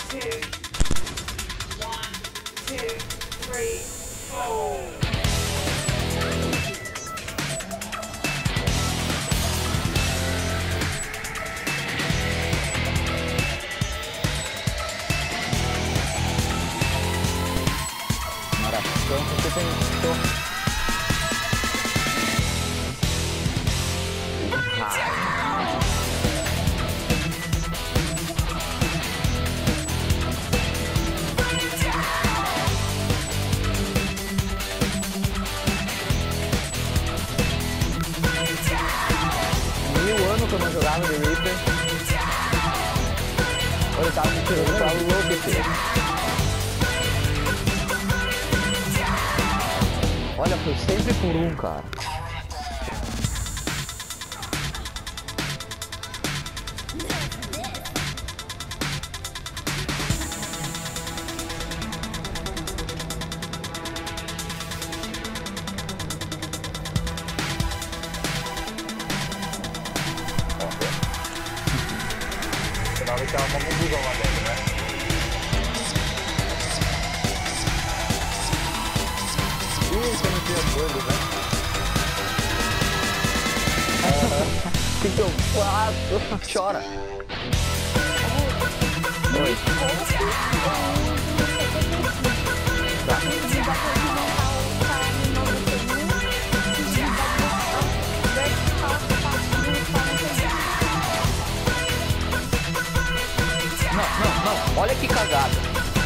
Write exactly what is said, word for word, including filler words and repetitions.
two, one, two, three, four. Então você tem mil anos que eu não jogava The Reaper. Olha, eu tava me tirando, eu tava louco esse. Olha, foi sempre por um, cara. Senão vai ter uma confusão lá dentro, né? Isso, eu não tinha coisa, né? O que que eu faço? Chora. Oi. Tá. Não, não, não. Olha que cagada.